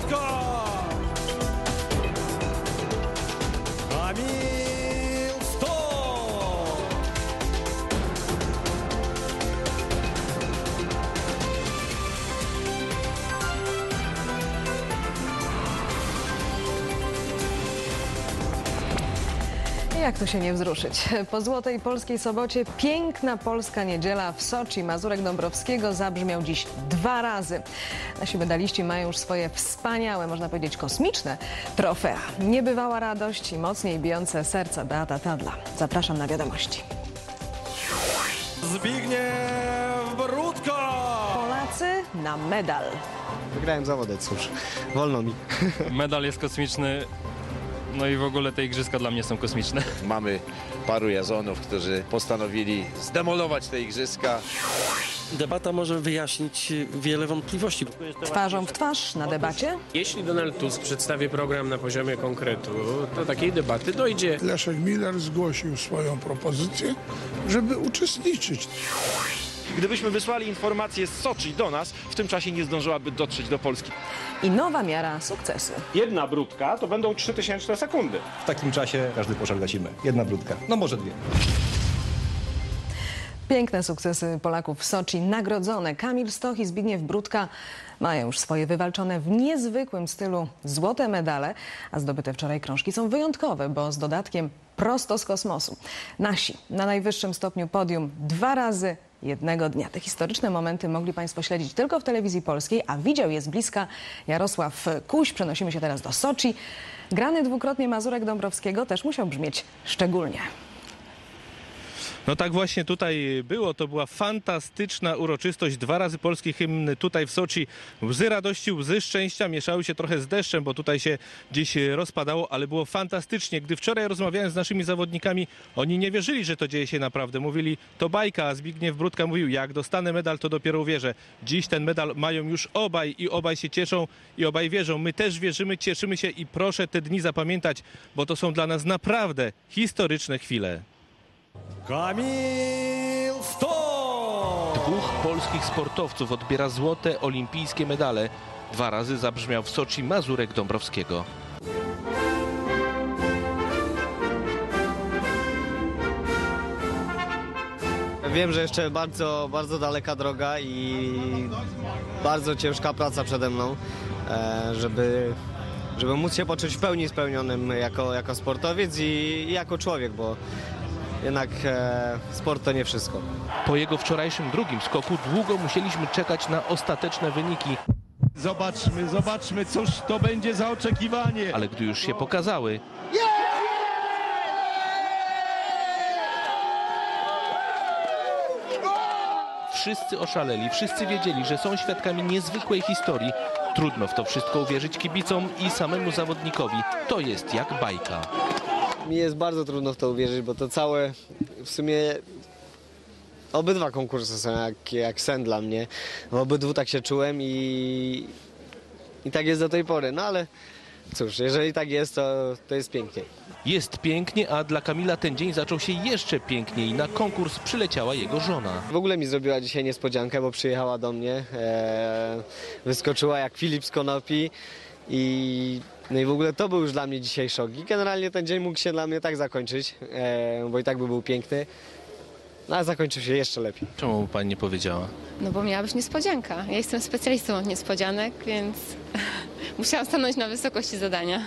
Brudka! Kamil Stoch! Jak tu się nie wzruszyć? Po złotej polskiej sobocie piękna polska niedziela w Soczi. Mazurek Dąbrowskiego zabrzmiał dziś 2 razy. Nasi medaliści mają już swoje wspaniałe, można powiedzieć kosmiczne trofea. Niebywała radość i mocniej bijące serca Beata Tadla. Zapraszam na wiadomości. Zbigniew Brudka! Polacy na medal. Wygrałem zawody, cóż, wolno mi. Medal jest kosmiczny, no i w ogóle te igrzyska dla mnie są kosmiczne. Mamy paru Jazonów, którzy postanowili zdemolować te igrzyska. Debata może wyjaśnić wiele wątpliwości. Twarzą w twarz na debacie. Jeśli Donald Tusk przedstawi program na poziomie konkretu, to takiej debaty dojdzie. Leszek Miller zgłosił swoją propozycję, żeby uczestniczyć. Gdybyśmy wysłali informację z Soczi do nas, w tym czasie nie zdążyłaby dotrzeć do Polski. I nowa miara sukcesu. Jedna brudka to będą 3000 sekundy. W takim czasie każdy poszedł gasimy. Jedna brudka, no może 2. Piękne sukcesy Polaków w Soczi, nagrodzone. Kamil Stoch i Zbigniew Brudka mają już swoje wywalczone w niezwykłym stylu złote medale, a zdobyte wczoraj krążki są wyjątkowe, bo z dodatkiem prosto z kosmosu. Nasi na najwyższym stopniu podium 2 razy jednego dnia. Te historyczne momenty mogli Państwo śledzić tylko w telewizji polskiej, a widział je z bliska Jarosław Kuś. Przenosimy się teraz do Soczi. Grany dwukrotnie Mazurek Dąbrowskiego też musiał brzmieć szczególnie. No tak właśnie tutaj było, to była fantastyczna uroczystość, 2 razy polski hymn tutaj w Soczi. Łzy radości, łzy szczęścia mieszały się trochę z deszczem, bo tutaj się gdzieś rozpadało, ale było fantastycznie. Gdy wczoraj rozmawiałem z naszymi zawodnikami, oni nie wierzyli, że to dzieje się naprawdę. Mówili, to bajka, a Zbigniew Brudka mówił, jak dostanę medal, to dopiero uwierzę. Dziś ten medal mają już obaj i obaj się cieszą i obaj wierzą. My też wierzymy, cieszymy się i proszę te dni zapamiętać, bo to są dla nas naprawdę historyczne chwile. Kamil Stoch! 2 polskich sportowców odbiera złote olimpijskie medale. 2 razy zabrzmiał w Soczi Mazurek Dąbrowskiego. Wiem, że jeszcze bardzo, bardzo daleka droga i bardzo ciężka praca przede mną, żeby móc się poczuć w pełni spełnionym jako sportowiec i jako człowiek, bo jednak sport to nie wszystko. Po jego wczorajszym drugim skoku długo musieliśmy czekać na ostateczne wyniki. Zobaczmy, cóż to będzie za oczekiwanie. Ale gdy już się pokazały, wszyscy oszaleli, wszyscy wiedzieli, że są świadkami niezwykłej historii. Trudno w to wszystko uwierzyć kibicom i samemu zawodnikowi. To jest jak bajka. Mi jest bardzo trudno w to uwierzyć, bo to całe, w sumie obydwa konkursy są jak sen dla mnie. W obydwu tak się czułem i tak jest do tej pory. No ale cóż, jeżeli tak jest, to jest pięknie. Jest pięknie, a dla Kamila ten dzień zaczął się jeszcze piękniej. Na konkurs przyleciała jego żona. W ogóle mi zrobiła dzisiaj niespodziankę, bo przyjechała do mnie, wyskoczyła jak Filip z Konopi no i w ogóle to był już dla mnie dzisiaj szok. I generalnie ten dzień mógł się dla mnie tak zakończyć, bo i tak by był piękny, no a zakończył się jeszcze lepiej. Czemu pani nie powiedziała? No bo miała być niespodzianka. Ja jestem specjalistą od niespodzianek, więc musiałam stanąć na wysokości zadania.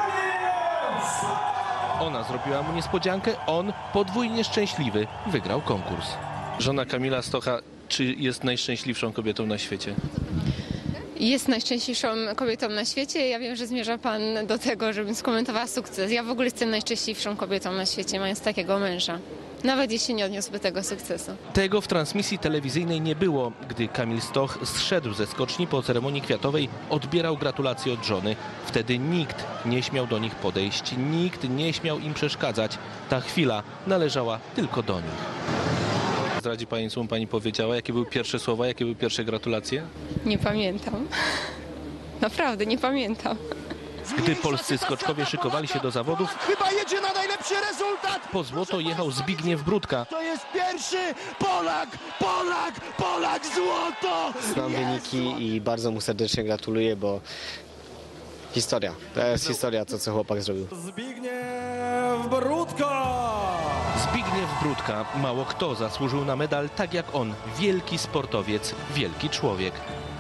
Ona zrobiła mu niespodziankę, on podwójnie szczęśliwy wygrał konkurs. Żona Kamila Stocha, czy jest najszczęśliwszą kobietą na świecie? Jest najszczęśliwszą kobietą na świecie. Ja wiem, że zmierza pan do tego, żebym skomentowała sukces. Ja w ogóle jestem najszczęśliwszą kobietą na świecie, mając takiego męża. Nawet jeśli nie odniósłby tego sukcesu. Tego w transmisji telewizyjnej nie było. Gdy Kamil Stoch zszedł ze skoczni po ceremonii kwiatowej, odbierał gratulacje od żony. Wtedy nikt nie śmiał do nich podejść, nikt nie śmiał im przeszkadzać. Ta chwila należała tylko do nich. Zdradzi pani, co mu pani powiedziała? Jakie były pierwsze słowa, jakie były pierwsze gratulacje? Nie pamiętam. Naprawdę nie pamiętam. Gdy polscy skoczkowie szykowali się do zawodów, Chyba jedzie na najlepszy rezultat! po złoto jechał Zbigniew Brudka. To jest pierwszy Polak, złoto! Znam wyniki i bardzo mu serdecznie gratuluję, bo historia. To jest historia, to co chłopak zrobił. Zbigniew Brudka. Zbigniew Brudka. Mało kto zasłużył na medal tak jak on. Wielki sportowiec, wielki człowiek.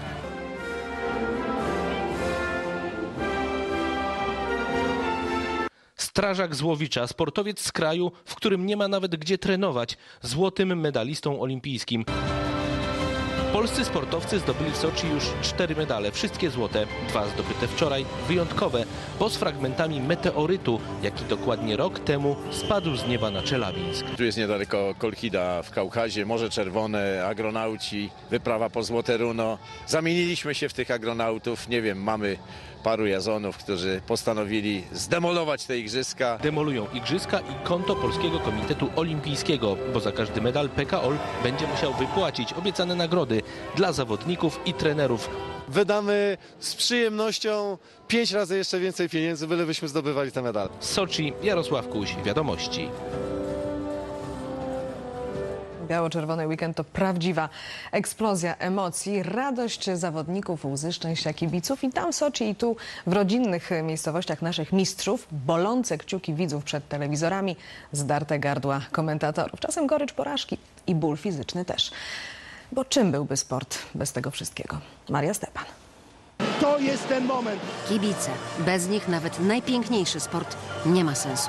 Strażak z Łowicza, sportowiec z kraju, w którym nie ma nawet gdzie trenować, złotym medalistą olimpijskim. Polscy sportowcy zdobyli w Soczi już 4 medale, wszystkie złote, 2 zdobyte wczoraj, wyjątkowe, bo z fragmentami meteorytu, jaki dokładnie rok temu spadł z nieba na Czelabińsk. Tu jest niedaleko Kolchida w Kaukazie, Morze Czerwone, agronauci, wyprawa po Złote Runo. Zamieniliśmy się w tych agronautów, nie wiem, mamy paru Jazonów, którzy postanowili zdemolować te igrzyska. Demolują igrzyska i konto Polskiego Komitetu Olimpijskiego, bo za każdy medal PKOL będzie musiał wypłacić obiecane nagrody dla zawodników i trenerów. Wydamy z przyjemnością 5 razy jeszcze więcej pieniędzy, bylebyśmy zdobywali te medale. Z Soczi, Jarosław Kuś, Wiadomości. Biało-czerwony weekend to prawdziwa eksplozja emocji, radość zawodników, łzy szczęścia kibiców i tam w Soczi i tu w rodzinnych miejscowościach naszych mistrzów, bolące kciuki widzów przed telewizorami, zdarte gardła komentatorów, czasem gorycz porażki i ból fizyczny też. Bo czym byłby sport bez tego wszystkiego? Maria Stepan. To jest ten moment. Kibice. Bez nich nawet najpiękniejszy sport nie ma sensu.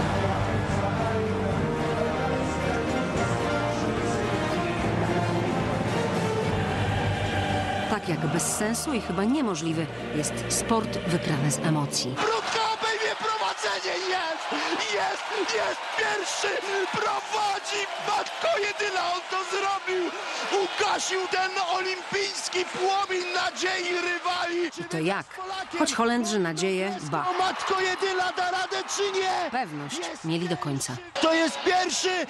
Tak jak bez sensu i chyba niemożliwy jest sport wyprany z emocji. Brudka obejmie prowadzenie. Jest pierwszy. Prowadzi. Matko jedyna, on to zrobił. Ugasił ten olimpijski płomień nadziei rywali. I to jak? Choć Holendrzy nadzieję, ba. Matko jedyna da radę czy nie? Pewność mieli do końca. To jest pierwszy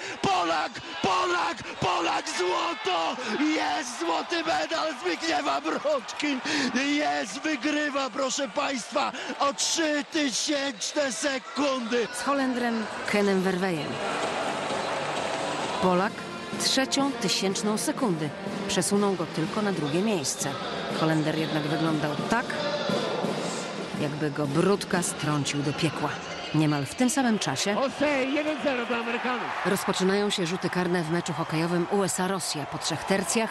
Polak, złoto! Jest złoty medal Zbigniewa Brudki! Jest, wygrywa, proszę Państwa, o 3000 sekundy! Z Holendrem Kenem Verweyen. Polak 0,03 sekundy. Przesunął go tylko na drugie miejsce. Holender jednak wyglądał tak, jakby go Brudka strącił do piekła. Niemal w tym samym czasie 1-0 dla Amerykanów. rozpoczynają się rzuty karne w meczu hokejowym USA-Rosja po 3 tercjach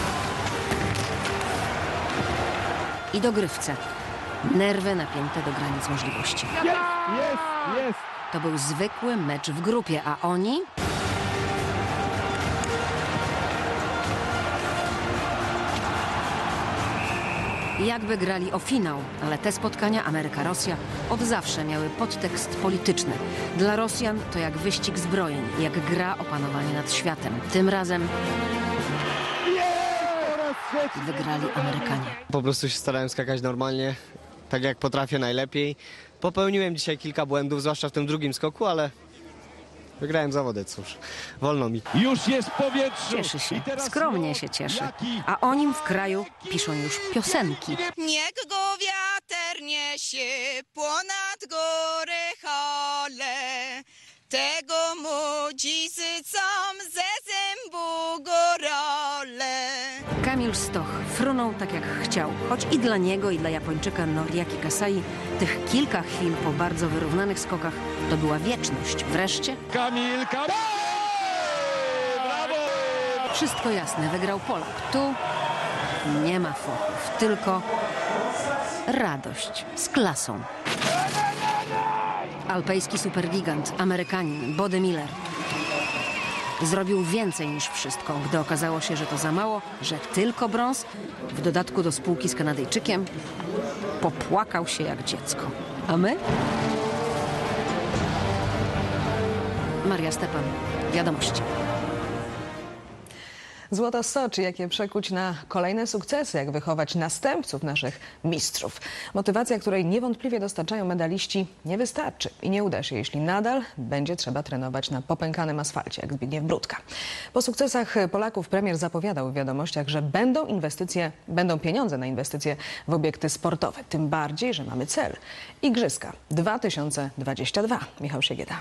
i dogrywce. Nerwy napięte do granic możliwości. Jest! To był zwykły mecz w grupie, a oni... Jakby grali o finał, ale te spotkania Ameryka-Rosja od zawsze miały podtekst polityczny. Dla Rosjan to jak wyścig zbrojeń, jak gra o panowanie nad światem. Tym razem wygrali Amerykanie. Po prostu się starałem skakać normalnie, tak jak potrafię najlepiej. Popełniłem dzisiaj kilka błędów, zwłaszcza w tym drugim skoku, ale wygrałem zawody, cóż, wolno mi. Już jest w powietrzu. Cieszy się, skromnie się cieszy. A o nim w kraju piszą już piosenki. Niech go wiatr niesie ponad góry hale, tego młodzi sycą ze zębu górole. Kamil Stoch frunął tak jak chciał, choć i dla niego, i dla Japończyka Noriaki Kasai tych kilka chwil po bardzo wyrównanych skokach to była wieczność. Wreszcie Kamil! Brawo! wszystko jasne, wygrał Polak. Tu nie ma fochów, tylko radość z klasą. Alpejski supergigant, Amerykanin Bode Miller zrobił więcej niż wszystko, gdy okazało się, że to za mało, że tylko brąz, w dodatku do spółki z Kanadyjczykiem, popłakał się jak dziecko. A my? Maria Stepan, Wiadomości. Złoto z Soczi, jak je przekuć na kolejne sukcesy, jak wychować następców naszych mistrzów. Motywacja, której niewątpliwie dostarczają medaliści, nie wystarczy i nie uda się, jeśli nadal będzie trzeba trenować na popękanym asfalcie, jak Zbigniew Brudka. Po sukcesach Polaków premier zapowiadał w Wiadomościach, że będą pieniądze na inwestycje w obiekty sportowe. Tym bardziej, że mamy cel. Igrzyska 2022. Michał Siegieta.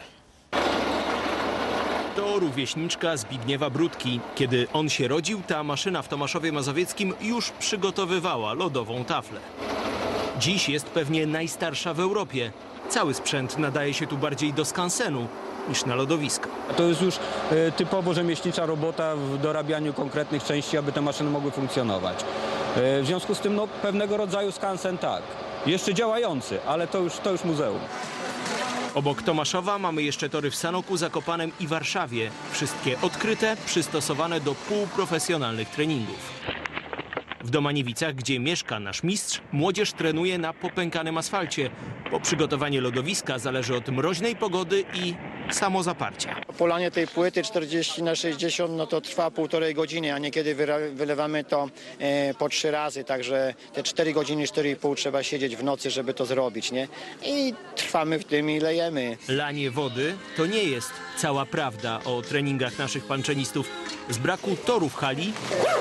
To rówieśniczka Zbigniewa Brudki. Kiedy on się rodził, ta maszyna w Tomaszowie Mazowieckim już przygotowywała lodową taflę. Dziś jest pewnie najstarsza w Europie. Cały sprzęt nadaje się tu bardziej do skansenu niż na lodowisko. To jest już typowo rzemieślnicza robota w dorabianiu konkretnych części, aby te maszyny mogły funkcjonować. W związku z tym pewnego rodzaju skansen tak. Jeszcze działający, ale to już muzeum. Obok Tomaszowa mamy jeszcze tory w Sanoku, Zakopanem i Warszawie. Wszystkie odkryte, przystosowane do półprofesjonalnych treningów. W Domaniewicach, gdzie mieszka nasz mistrz, młodzież trenuje na popękanym asfalcie, bo przygotowanie lodowiska zależy od mroźnej pogody i samozaparcia. Polanie tej płyty 40×60 no to trwa 1,5 godziny, a niekiedy wylewamy to po 3 razy, także te 4 godziny, 4,5 trzeba siedzieć w nocy, żeby to zrobić, nie? I trwamy w tym i lejemy. Lanie wody to nie jest cała prawda o treningach naszych panczenistów. Z braku torów hali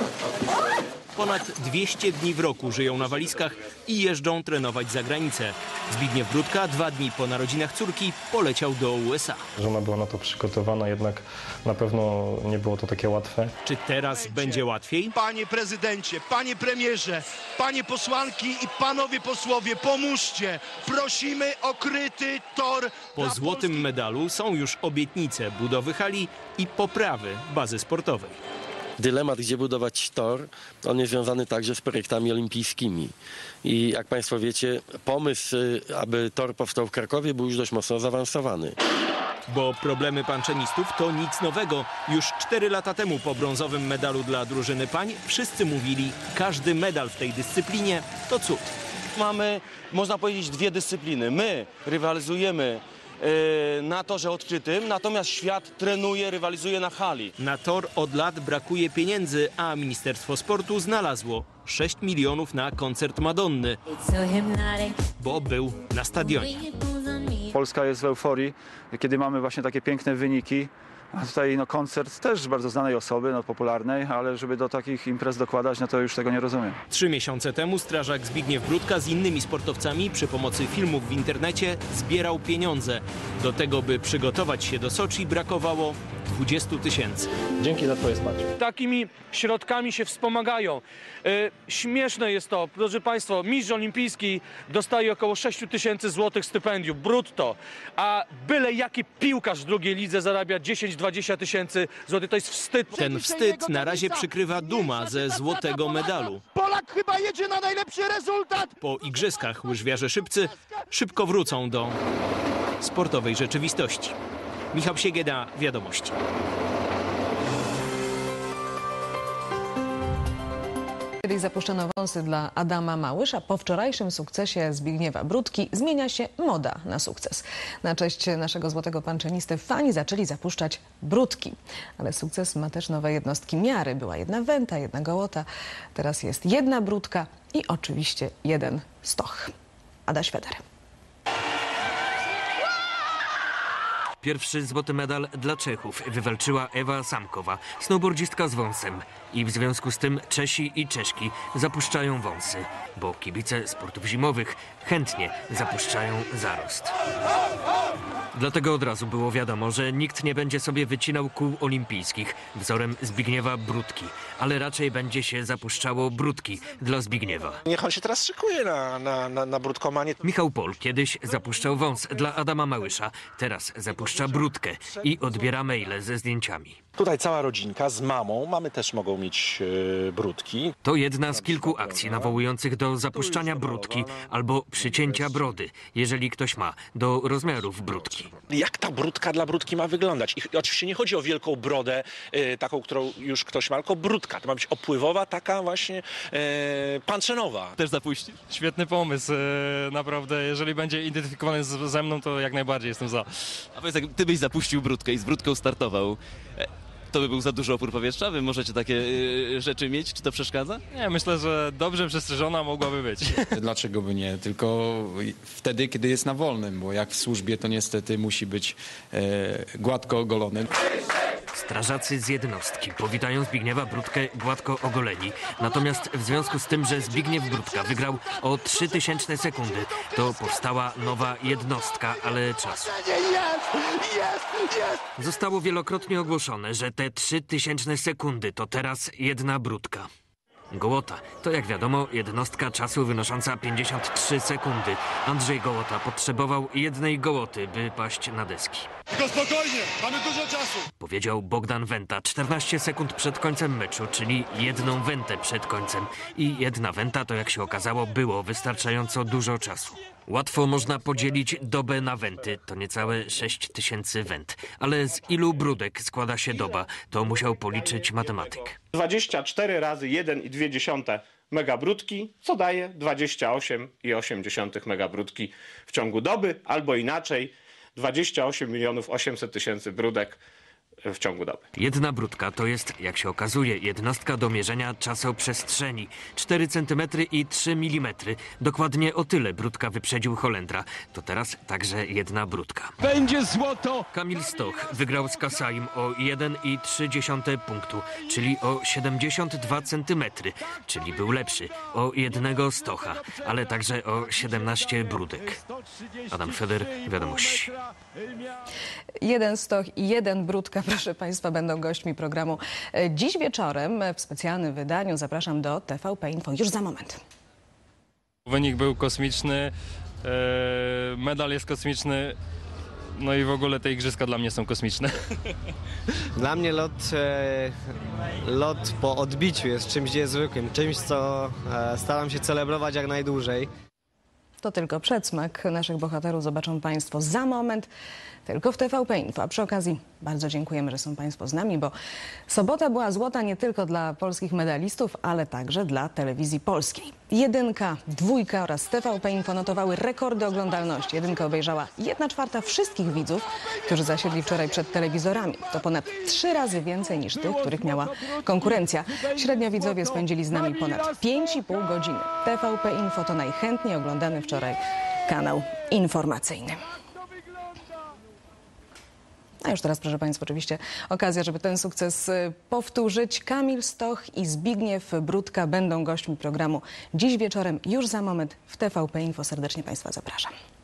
ponad 200 dni w roku żyją na walizkach i jeżdżą trenować za granicę. Zbigniew Brudka 2 dni po narodzinach córki poleciał do USA. Żona była na to przygotowana, jednak na pewno nie było to takie łatwe. Czy teraz będzie łatwiej? Panie prezydencie, panie premierze, panie posłanki i panowie posłowie, pomóżcie! Prosimy o kryty tor. Po złotym medalu są już obietnice budowy hali i poprawy bazy sportowej. Dylemat, gdzie budować tor, on jest związany także z projektami olimpijskimi. I jak Państwo wiecie, pomysł, aby tor powstał w Krakowie, był już dość mocno zaawansowany. Bo problemy panczenistów to nic nowego. Już 4 lata temu po brązowym medalu dla drużyny pań wszyscy mówili, każdy medal w tej dyscyplinie to cud. Mamy, można powiedzieć, 2 dyscypliny. My rywalizujemy na torze odkrytym, natomiast świat trenuje, rywalizuje na hali. Na tor od lat brakuje pieniędzy, a Ministerstwo Sportu znalazło 6 milionów na koncert Madonny, bo był na stadionie. Polska jest w euforii, kiedy mamy właśnie takie piękne wyniki. A tutaj koncert też bardzo znanej osoby, popularnej, ale żeby do takich imprez dokładać, to już tego nie rozumiem. 3 miesiące temu strażak Zbigniew Brudka z innymi sportowcami przy pomocy filmów w internecie zbierał pieniądze. Do tego, by przygotować się do Soczi, brakowało 20 000. Dzięki za twoje wsparcie. Takimi środkami się wspomagają. Śmieszne jest to, drodzy Państwo, mistrz olimpijski dostaje około 6 000 złotych stypendium brutto, a byle jaki piłkarz w drugiej lidze zarabia 10-20 tysięcy złotych. To jest wstyd. Ten wstyd na razie przykrywa duma ze złotego medalu. Polak chyba jedzie na najlepszy rezultat. Po igrzyskach łyżwiarze szybcy szybko wrócą do sportowej rzeczywistości. Michał Siegieda, Wiadomości. Kiedyś zapuszczano wąsy dla Adama Małysza. Po wczorajszym sukcesie Zbigniewa Brudki zmienia się moda na sukces. Na cześć naszego złotego panczenisty fani zaczęli zapuszczać brudki. Ale sukces ma też nowe jednostki miary. Była jedna węta, jedna gołota. Teraz jest jedna brudka i oczywiście jeden stoch. Ada Szweder. Pierwszy złoty medal dla Czechów wywalczyła Ewa Samkowa, snowboardzistka z wąsem. I w związku z tym Czesi i Czeszki zapuszczają wąsy, bo kibice sportów zimowych chętnie zapuszczają zarost. Dlatego od razu było wiadomo, że nikt nie będzie sobie wycinał kół olimpijskich wzorem Zbigniewa Brudki, ale raczej będzie się zapuszczało brudki dla Zbigniewa. Niech on się teraz szykuje na brudkomanie. Michał Pol kiedyś zapuszczał wąs dla Adama Małysza, teraz zapuszcza brudkę i odbiera maile ze zdjęciami. Tutaj cała rodzinka z mamą, mamy też mogą mieć brudki. To jedna z kilku akcji nawołujących do zapuszczania brudki albo przycięcia brody, jeżeli ktoś ma, do rozmiarów brudki. Jak ta brudka dla brudki ma wyglądać? I oczywiście nie chodzi o wielką brodę, taką, którą już ktoś ma, tylko brudka. To ma być opływowa, taka właśnie panczenowa. Też zapuścić? Świetny pomysł, naprawdę. Jeżeli będzie identyfikowany ze mną, to jak najbardziej jestem za. A powiedz, jak ty byś zapuścił brudkę i z brudką startował, to by był za duży opór powietrza? Wy możecie takie rzeczy mieć? Czy to przeszkadza? Nie, myślę, że dobrze przestrzeżona mogłaby być. Dlaczego by nie? Tylko wtedy, kiedy jest na wolnym, bo jak w służbie, to niestety musi być gładko ogolony. Strażacy z jednostki powitają Zbigniewa Brudkę gładko ogoleni. Natomiast w związku z tym, że Zbigniew Brudka wygrał o 0,03 sekundy, to powstała nowa jednostka, ale czasu. Zostało wielokrotnie ogłoszone, że te 0,03 sekundy to teraz jedna brudka. Gołota to, jak wiadomo, jednostka czasu wynosząca 53 sekundy. Andrzej Gołota potrzebował 1 gołoty, by paść na deski. Tylko spokojnie, mamy dużo czasu. Powiedział Bogdan Wenta 14 sekund przed końcem meczu, czyli 1 wentę przed końcem. I 1 wenta to, jak się okazało, było wystarczająco dużo czasu. Łatwo można podzielić dobę na wenty, to niecałe 6000 went. Ale z ilu brudek składa się doba, to musiał policzyć matematyk. 24 razy 1,2 megabrudki, co daje 28,8 megabrudki w ciągu doby, albo inaczej 28 800 000 brudek w ciągu doby. 1 brudka to jest, jak się okazuje, jednostka do mierzenia czasoprzestrzeni. 4 cm i 3 mm. Dokładnie o tyle brudka wyprzedził Holendra. To teraz także 1 brudka. Będzie złoto! Kamil Stoch wygrał z Kasaim o 1,3 punktu, czyli o 72 cm, czyli był lepszy o 1 stocha, ale także o 17 brudek. Adam Feder, Wiadomości. 1 stoch i 1 brudka, proszę Państwa, będą gośćmi programu. Dziś wieczorem w specjalnym wydaniu zapraszam do TVP Info już za moment. Wynik był kosmiczny, medal jest kosmiczny, no i w ogóle te igrzyska dla mnie są kosmiczne. Dla mnie lot po odbiciu jest czymś niezwykłym, czymś, co staram się celebrować jak najdłużej. To tylko przedsmak naszych bohaterów zobaczą Państwo za moment, tylko w TVP Info. A przy okazji bardzo dziękujemy, że są Państwo z nami, bo sobota była złota nie tylko dla polskich medalistów, ale także dla telewizji polskiej. 1, 2 oraz TVP Info notowały rekordy oglądalności. 1 obejrzała 1/4 wszystkich widzów, którzy zasiedli wczoraj przed telewizorami. To ponad 3 razy więcej niż tych, których miała konkurencja. Średnio widzowie spędzili z nami ponad 5,5 godziny. TVP Info to najchętniej oglądany wczoraj kanał informacyjny. A już teraz, proszę Państwa, oczywiście okazja, żeby ten sukces powtórzyć. Kamil Stoch i Zbigniew Brudka będą gośćmi programu dziś wieczorem, już za moment w TVP Info. Serdecznie Państwa zapraszam.